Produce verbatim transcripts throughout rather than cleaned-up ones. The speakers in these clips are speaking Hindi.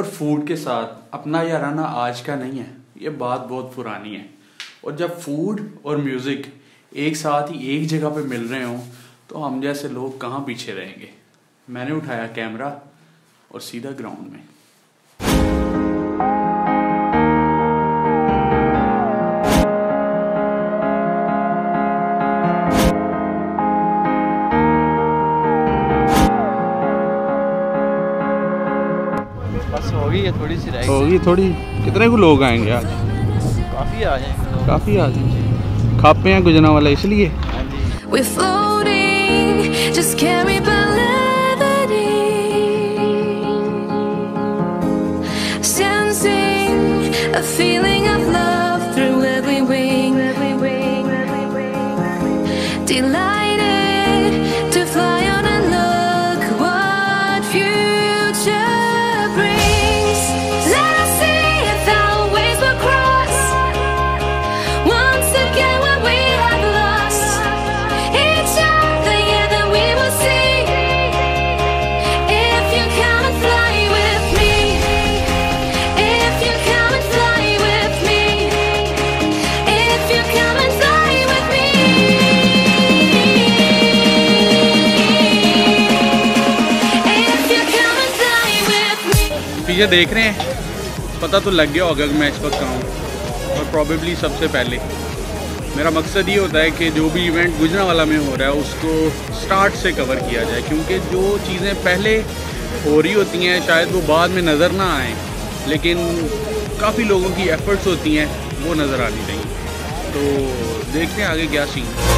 और फूड के साथ अपना याराना आज का नहीं है, ये बात बहुत पुरानी है। और जब फूड और म्यूज़िक एक साथ ही एक जगह पे मिल रहे हों तो हम जैसे लोग कहाँ पीछे रहेंगे। मैंने उठाया कैमरा और सीधा ग्राउंड में। बस होगी ये थोड़ी सी रहेगी होगी थोड़ी। कितने को लोग आएंगे आज? काफ़ी आ जाएंगे। काफ़ी आ जाएंगे। खापे हैं गुजना वाला इसलिए। हाँ जी। We're floating, just carried by levity, sensing a feeling of love through every wing, delighted to fly on and look what future brings. Let us see if our ways will cross once again when we have lost each other. Yeah, then we will see if you come and fly with me, if you come and fly with me, if you come and fly with me, if you come and fly with me. पीछे देख रहे हैं, पता तो लग गया होगा कि मैं इस वक्त कहाँ हूँ। और प्रॉबेबली सबसे पहले मेरा मकसद ये होता है कि जो भी इवेंट गुजरांवाला में हो रहा है उसको स्टार्ट से कवर किया जाए, क्योंकि जो चीज़ें पहले हो रही होती हैं शायद वो बाद में नज़र ना आएँ, लेकिन काफ़ी लोगों की एफर्ट्स होती हैं वो नज़र आनी चाहिए। तो देखते हैं आगे क्या सीन है।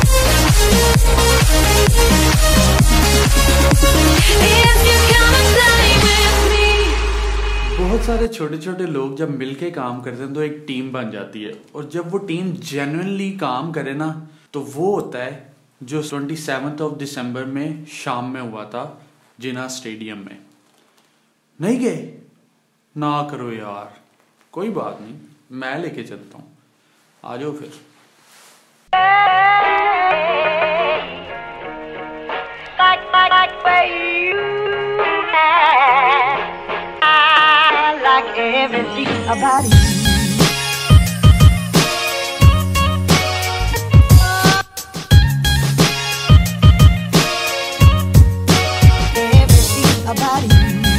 If you come and fly with me. बहुत सारे छोटे छोटे लोग जब मिलके काम करते हैं तो एक टीम बन जाती है, और जब वो टीम जेन्युइनली काम करे ना तो वो होता है जो ट्वेंटी सेवन्थ ऑफ दिसंबर में शाम में हुआ था जिना स्टेडियम में। नहीं गए ना करो यार, कोई बात नहीं, मैं लेके चलता हूँ, आ जाओ फिर। Like, like, like where you at. I like everything about you. Everything about you.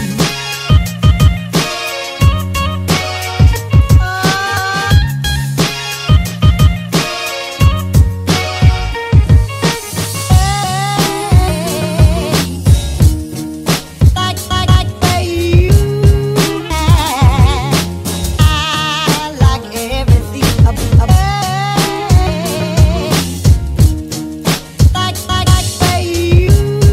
Like, like, like where you at. I like everything about Like, like, like where you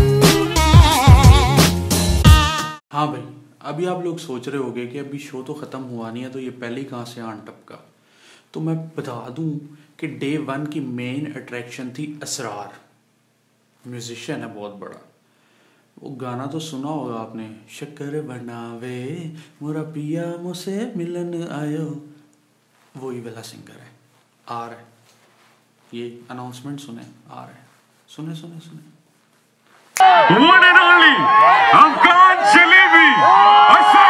at. हाँ भाई, अभी आप लोग सोच रहे होंगे कि अभी शो तो ख़त्म हुआ नहीं है तो ये पहले ही कहाँ से आन टपका। तो मैं बता दूं कि डे वन की मेन अट्रैक्शन थी असरार। म्यूजिशियन है बहुत बड़ा। वो गाना तो सुना होगा आपने, शक्कर बनावे मोरा पिया मुझसे मिलन आयो। वही वाला सिंगर है, आ रहा है। ये अनाउंसमेंट सुने, आ रहा है, सुने सुने सुने। One and only Afghan Jalebi Asar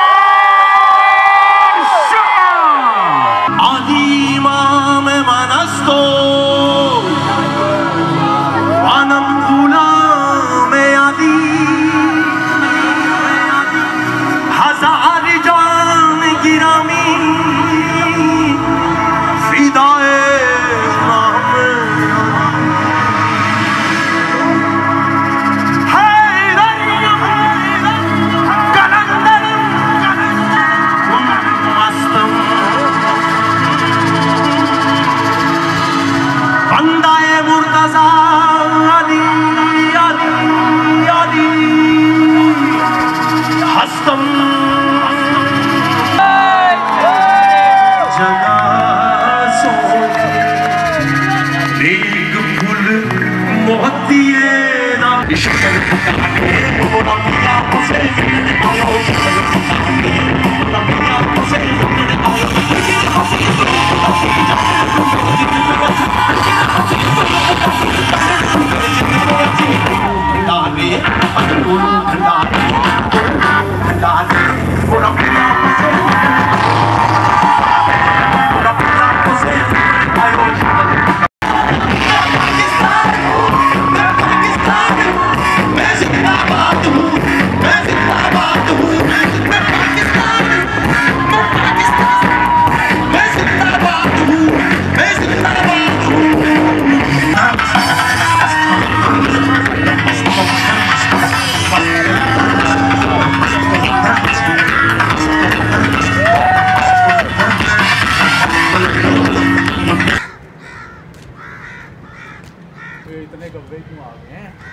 Shah Adi Imam Manasto Anam Kula Me Adi Hazar Jan Girami Fidae What up, नब्बे क्यों आ गए हैं,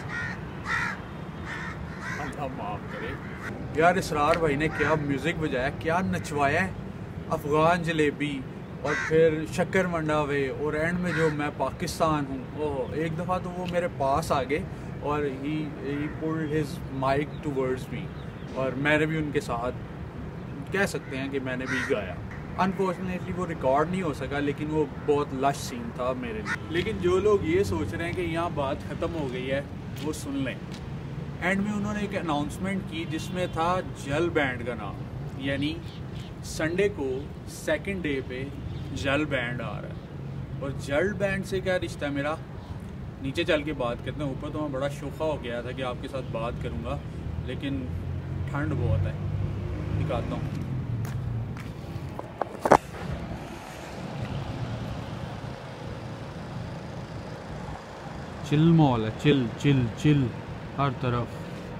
अल्लाह माफ करे यार। इसरार भाई ने क्या म्यूज़िक बजाया, क्या नचवाया है, अफ़गान जलेबी और फिर शक्कर मंडावे और एंड में जो मैं पाकिस्तान हूँ। ओह एक दफ़ा तो वो मेरे पास आ गए और he he pulled his mic towards me और मैंने भी उनके साथ कह सकते हैं कि मैंने भी गाया। अनफॉर्चुनेटली वो रिकॉर्ड नहीं हो सका, लेकिन वो बहुत लश सीन था मेरे लिए। लेकिन जो लोग ये सोच रहे हैं कि यहाँ बात ख़त्म हो गई है वो सुन लें। एंड में उन्होंने एक अनाउंसमेंट की जिसमें था जल बैंड का नाम, यानी संडे को सेकंड डे पे जल बैंड आ रहा है। और जल बैंड से क्या रिश्ता है मेरा, नीचे चल के बात करते हैं। ऊपर तो मैं बड़ा शोखा हो गया था कि आपके साथ बात करूँगा, लेकिन ठंड बहुत है, दिखाता हूँ। चिल मॉल है, चिल चिल चिल हर तरफ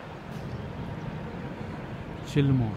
चिल मॉल।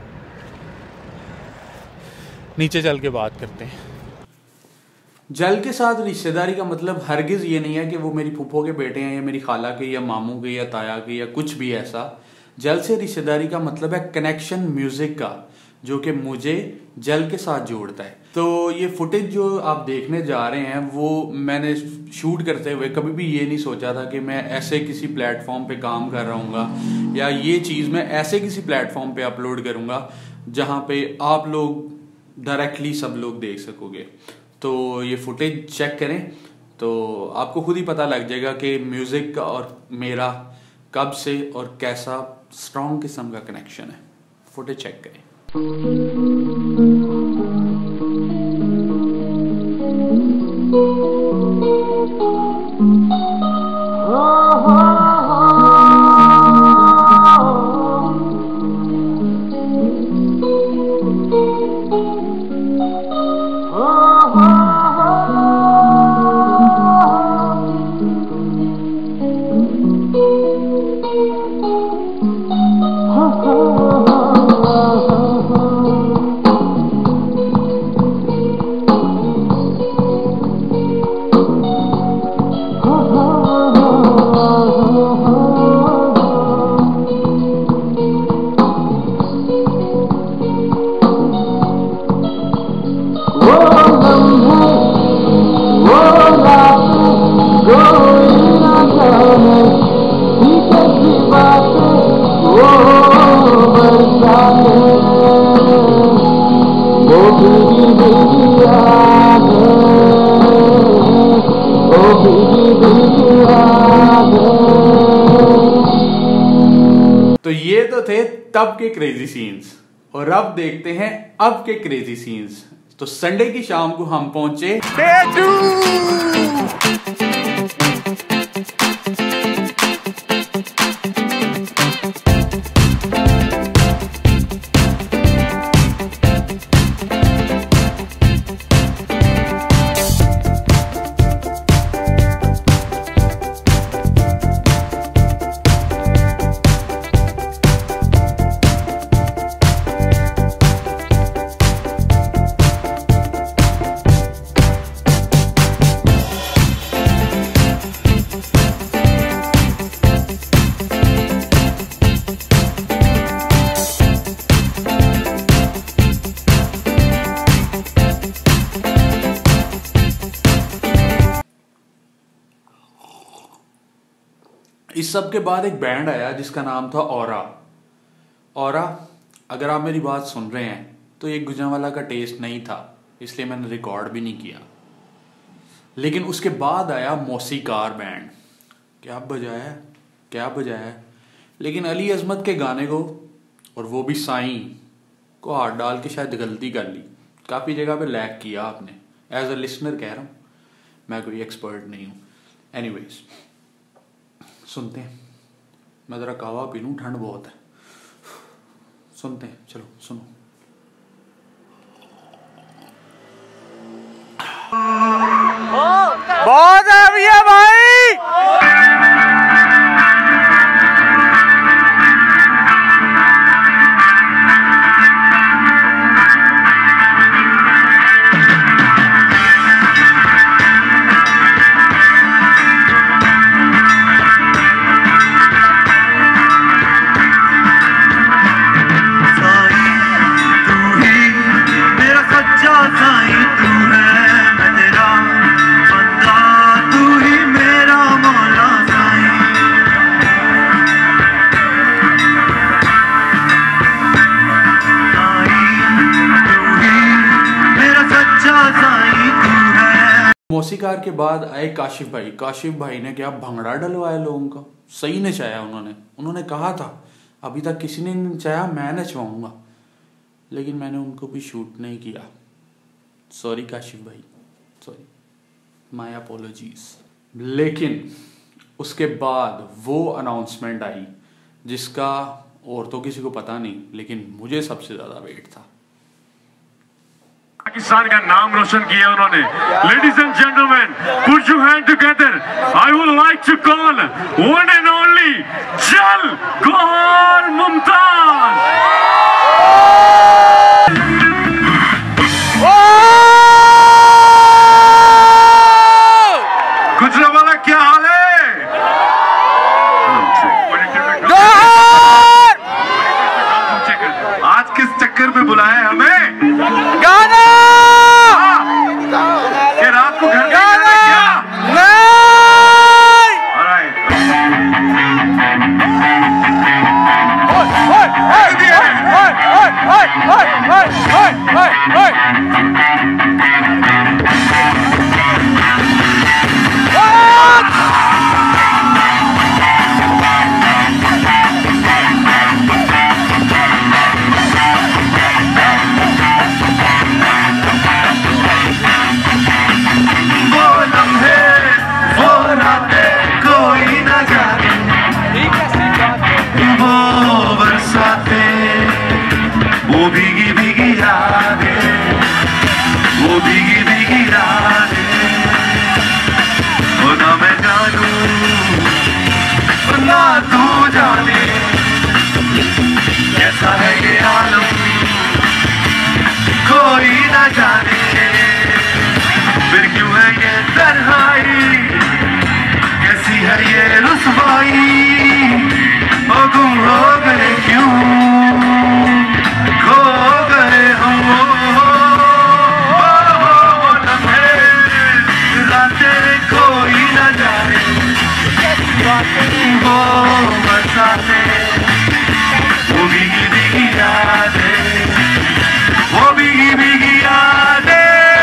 नीचे चल के बात करते हैं। जल के साथ रिश्तेदारी का मतलब हरगिज़ ये नहीं है कि वो मेरी फूफो के बेटे हैं या मेरी खाला के या मामू के या ताया के या कुछ भी ऐसा। जल से रिश्तेदारी का मतलब है कनेक्शन म्यूजिक का, जो कि मुझे जल के साथ जोड़ता है। तो ये फुटेज जो आप देखने जा रहे हैं वो मैंने शूट करते हुए कभी भी ये नहीं सोचा था कि मैं ऐसे किसी प्लेटफॉर्म पे काम कर रहा हूँ या ये चीज़ मैं ऐसे किसी प्लेटफॉर्म पे अपलोड करूँगा जहाँ पे आप लोग डायरेक्टली सब लोग देख सकोगे। तो ये फुटेज चेक करें तो आपको खुद ही पता लग जाएगा कि म्यूज़िक और मेरा कब से और कैसा स्ट्रॉन्ग किस्म का कनेक्शन है। फुटेज चेक करें। तो ये तो थे तब के क्रेजी सीन्स और अब देखते हैं अब के क्रेजी सीन्स। तो संडे की शाम को हम पहुंचे इस सब के बाद एक बैंड आया जिसका नाम था औरा। औरा, अगर आप मेरी बात सुन रहे हैं तो ये गुजरांवाला का टेस्ट नहीं था, इसलिए मैंने रिकॉर्ड भी नहीं किया। लेकिन उसके बाद आया मौसीकार बैंड। क्या बजाया है, क्या बजाया है। लेकिन अली अजमत के गाने को, और वो भी साईं को हाथ डाल के शायद गलती कर ली। काफ़ी जगह पे लैग किया आपने। एज अ लिसनर कह रहा हूँ, मैं कोई एक्सपर्ट नहीं हूँ। एनीवेज सुनते हैं। मैं ज़रा कहवा पी लूँ, ठंड बहुत है। सुनते हैं, चलो सुनो। बहुत है भैया भाई। मौसीकार के बाद आए काशिफ भाई। काशिफ भाई ने क्या भंगड़ा डलवाया लोगों का, सही नचाया उन्होंने। उन्होंने कहा था अभी तक किसी ने नचाया, मैं नचवाऊंगा, लेकिन मैंने उनको भी शूट नहीं किया। सॉरी काशिफ भाई, सॉरी, माय अपोलॉजीज। लेकिन उसके बाद वो अनाउंसमेंट आई जिसका और तो किसी को पता नहीं, लेकिन मुझे सबसे ज्यादा वेट था। पाकिस्तान का नाम रोशन किया उन्होंने। Ladies and gentleman, put your hand together. I would like to call one and only चल गौहर मुमताज। गुजरावाला क्या हाल है? आज किस चक्कर में बुलाया है हमें? गाना कि रात को घर गाना क्या? नहीं। Alright. ओए ओए ओए ओए ओए ओए ओए ओए वो लम्हे, वो रातें कोई न जाने, वो बरसातें, वो भीगी भीगी यादें, वो भीगी भीगी रातें। वो ना मैं जानूं, ना तू जाने, कैसा है ये आलम, कोई न जाने। फिर क्यों है ये तन्हाई, कैसी है ये रुसवाई, ओ गुम हो गए क्यों, खो गए हम। वो वो लम्हे, रातें कोई न जाने, वो बरसातें, वो भीगी भीगी यादें, वो भीगी भीगी यादें।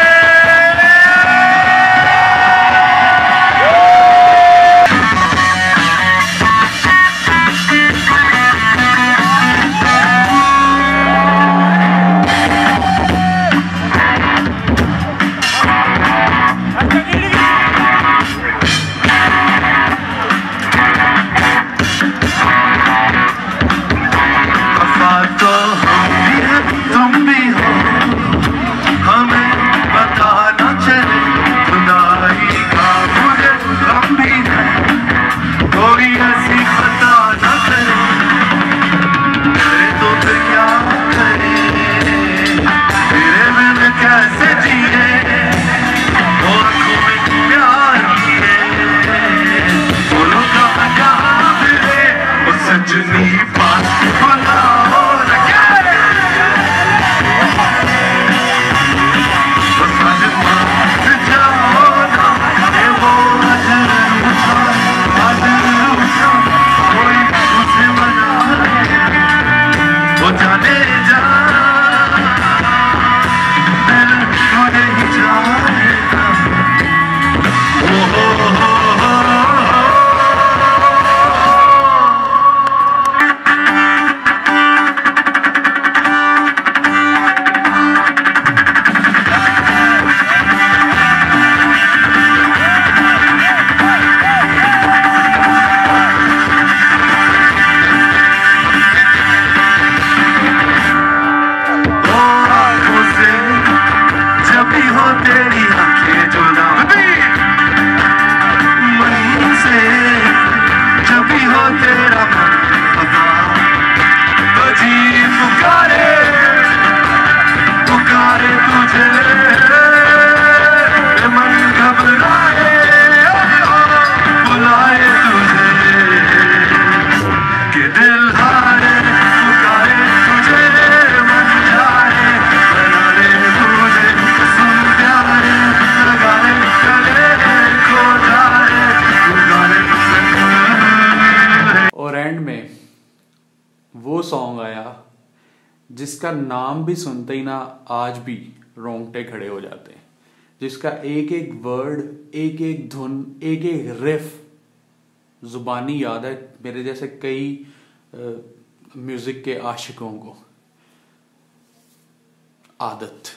सॉन्ग आया जिसका नाम भी सुनते ही ना आज भी रोंगटे खड़े हो जाते हैं। जिसका एक एक वर्ड, एक एक धुन, एक एक रिफ जुबानी याद है मेरे जैसे कई म्यूजिक के आशिकों को। आदत।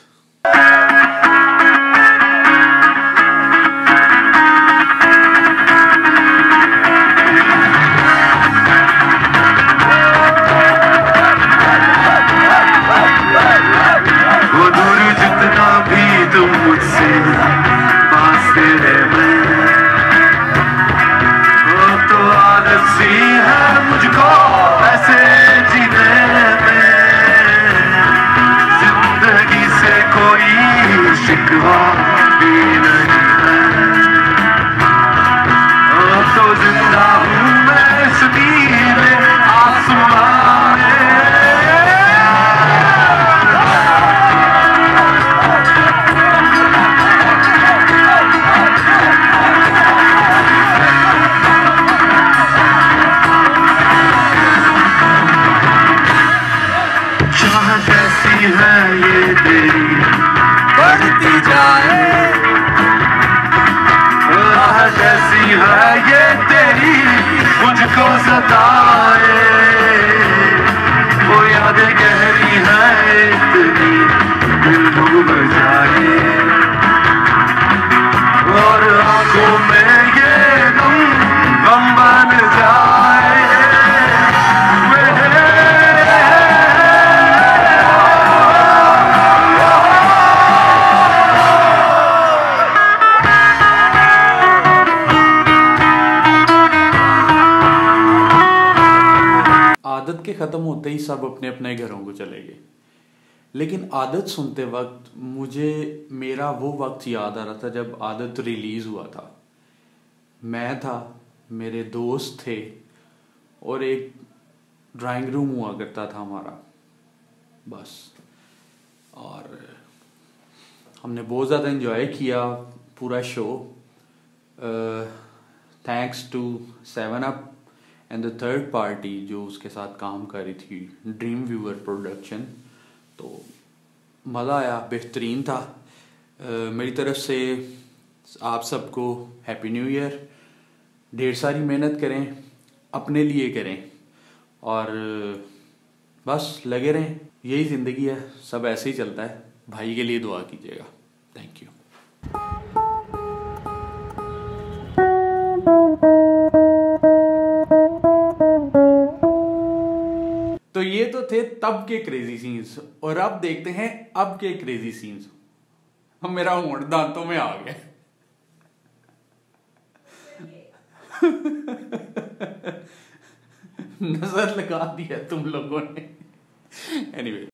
वो दूर जितना भी तुम मुझसे पास तेरे में, वो तो आदत सी है मुझको ऐसे जीने में। जिंदगी से कोई शिकवा भी नहीं है, वो तो जिंदा हूँ मैं इस नीले आसमां में। कैसी है ये तेरी बढ़ती जाए, राह कैसी है ये तेरी मुझको सताए। वो यादें गहरी है इतनी दिल डूब जाए, और आंखों में ये गम गम बन जाए। आदत के ख़त्म होते ही सब अपने अपने घरों को चले गए, लेकिन आदत सुनते वक्त मुझे मेरा वो वक्त याद आ रहा था जब आदत रिलीज़ हुआ था। मैं था, मेरे दोस्त थे, और एक ड्राइंग रूम हुआ करता था हमारा, बस। और हमने बहुत ज़्यादा इन्जॉय किया पूरा show, thanks to seven up and the third party जो उसके साथ काम कर रही थी, ड्रीम व्यूअर प्रोडक्शन। तो मज़ा आया, बेहतरीन था। uh, मेरी तरफ से आप सबको हैप्पी न्यू ईयर। ढेर सारी मेहनत करें, अपने लिए करें, और uh, बस लगे रहें। यही ज़िंदगी है, सब ऐसे ही चलता है। भाई के लिए दुआ कीजिएगा। Thank you. तो ये तो थे तब के क्रेजी सीन्स, और अब देखते हैं अब के क्रेजी सीन्स। मेरा होंठ दांतों में आ गया। नजर लगा दिया तुम लोगों ने। Anyway anyway,